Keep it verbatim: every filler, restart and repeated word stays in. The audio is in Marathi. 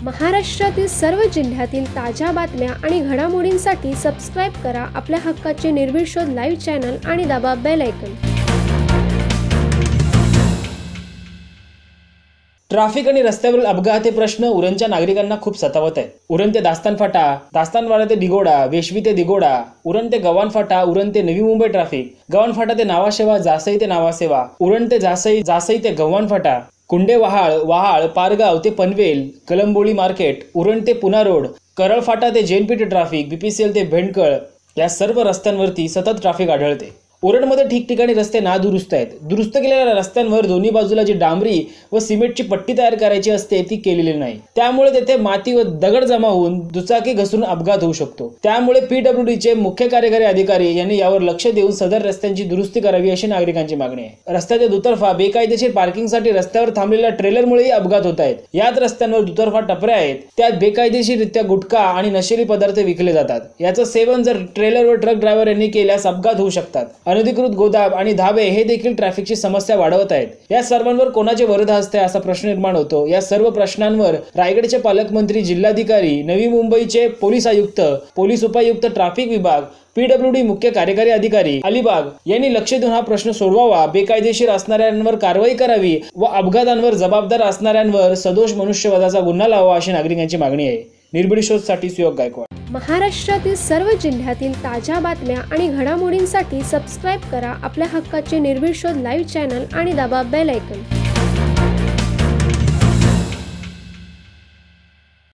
महाराष्ट्रातील सर्व जिल्ह्यातील ताज्या बातम्या आणि घडामोडींसाठी सबस्क्राईब करा आपल्या हक्काचे निर्भीड शोध लाईव्ह चॅनल आणि दाबा बेल आयकॉन। ट्रॅफिक आणि रस्त्यावरील अपघात हे प्रश्न उरणच्या नागरिकांना खूप सतावत आहेत। उरण ते दास्तान फाटा, दास्तानवाडा ते दिगोडा, वेशवी ते दिगोडा, उरण ते गव्हाण फाटा, उरण ते नवी मुंबई ट्रॅफिक, गव्हाण फाटा ते नावाशेवा, जासई ते नावासेवा, उरण ते जासई, जासई ते गव्हाण फाटा, कुंडे वहाळ, वहाळ पारगाव ते पनवेल, कलंबोळी मार्केट, उरण ते पुना रोड, करळ फाटा ते जेएनपीटी ट्रॅफिक, बीपीसीएल ते भेंडकळ या सर्व रस्त्यांवरती सतत ट्रॅफिक आढळते। उरणमध्ये ठिकठिकाणी रस्ते नादुरुस्त आहेत। दुरुस्त केलेल्या रस्त्यांवर दोन्ही बाजूला जी डांबरी व सिमेंटची पट्टी तयार करायची असते ती केलेली नाही, त्यामुळे तेथे माती व दगड जमा होऊन दुचाकी घसरून अपघात होऊ शकतो। त्यामुळे पीडब्ल्यूडी चे मुख्य कार्यकारी अधिकारी यांनी यावर लक्ष देऊन सदर रस्त्यांची दुरुस्ती करावी अशी नागरिकांची मागणी आहे। रस्त्याच्या दुतर्फा बेकायदेशीर पार्किंगसाठी रस्त्यावर थांबलेल्या ट्रेलरमुळेही अपघात होत आहेत। याच रस्त्यांवर दुतर्फा टपऱ्या आहेत, त्यात बेकायदेशीररित्या गुटखा आणि नशिली पदार्थ विकले जातात। याचं सेवन जर ट्रेलर व ट्रक ड्रायव्हर यांनी केल्यास अपघात होऊ शकतात। अनधिकृत गोदाम आणि धाबे हे देखील ट्रॅफिकची समस्या वाढवत आहेत। या सर्वांवर कोणाचे वरदान असते असा प्रश्न निर्माण होतो। या सर्व प्रश्नांवर रायगडचे पालकमंत्री, जिल्हाधिकारी, नवी मुंबईचे पोलीस आयुक्त, पोलीस उपायुक्त, ट्रॅफिक विभाग, पीडब्ल्यूडी मुख्य कार्यकारी अधिकारी अलिबाग यांनी लक्ष देऊन हा प्रश्न सोडवावा, बेकायदेशीर असणाऱ्यांवर कारवाई करावी व अपघातांवर जबाबदार असणाऱ्यांवर सदोष मनुष्यवधाचा गुन्हा लावावा अशी नागरिकांची मागणी आहे। निर्भीड शोधसाठी सुयोग गायकवाड। महाराष्ट्रातील सर्व जिल्ह्यातील ताज्या बातम्या आणि घडामोडींसाठी सबस्क्राईब करा आपल्या हक्काचे निर्भीड शोध लाईव्ह चॅनल आणि दाबा बेल आयकॉन।